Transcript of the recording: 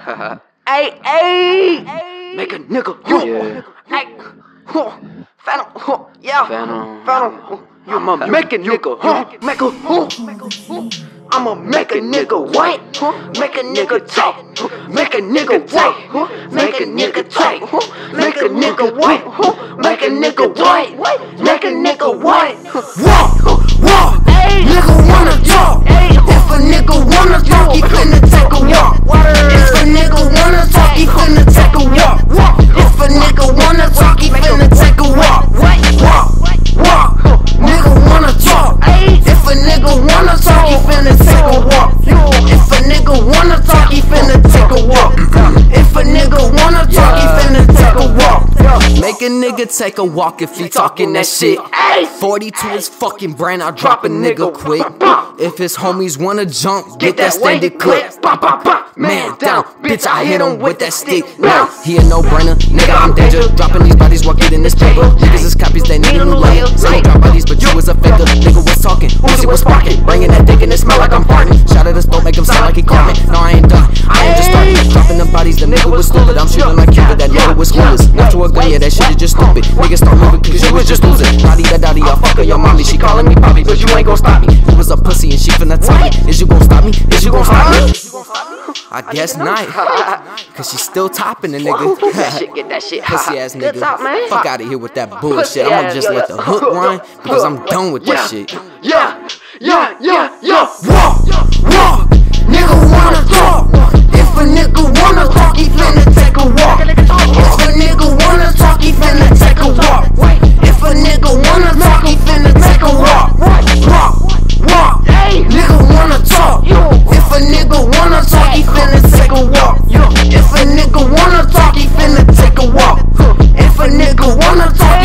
Hey, make a nigga, Yeah. Hey, Phantom, yeah, Phantom. I'ma make a nigga, make a, I'ma make a nigga what? Make a nigga talk, make a nigga what? Make a nigga talk, make a nigga what? Make a nigga what? Make a nigga what? Walk, nigga wanna talk. If a nigga wanna talk, he finna take a walk. If a nigga wanna talk, he finna take a walk. If a nigga wanna talk, he finna take a walk. Walk, nigga wanna talk. If a nigga wanna talk, he finna take a walk. If a nigga wanna talk, he finna take a walk. If a nigga wanna talk, he finna take a walk. Make a nigga take a walk if he talking that shit. 42 is fucking brand, I'll drop a nigga quick. If his homies wanna jump, get that standard clip. Man down, bitch, I hit him with that stick. Now, he a no-brainer, nigga, I'm danger. Dropping these bodies while getting this paper. Niggas is copies, they need a new layer. Say drop bodies, but you was a faker. Nigga was talking, Uzi was sparking. Bringing that dick and it smell like I'm farting. Shot at his throat, make him sound like he caught me. No, I ain't done, I ain't just starting. Dropping them bodies, the nigga was stupid. I'm shooting like Cupid, that nigga was clueless. Not to a gun, yeah, that shit is just stupid. Niggas start moving cause you was just losing. Daddy, I'll fuck her, your mommy. She calling me Bobby, but you ain't gon' stop me. You was a pussy and she finna tell me. Is you gon' stop me? Is you gon' stop me? I guess not. Cause she still topping the nigga. Get that shit, Pussy ass nigga. Good talk, man. Fuck out of here with that bullshit. I'ma just let the hook run because I'm done with this shit. Yeah. Walk, nigga wanna talk. If a nigga wanna talk, he finna take a walk. If a nigga wanna talk, he finna take a walk. If a nigga wanna talk, he finna take a walk. Walk, nigga wanna talk. If a nigga wanna talk, he finna take a walk. If a nigga wanna talk, he finna take a walk. If a nigga wanna talk,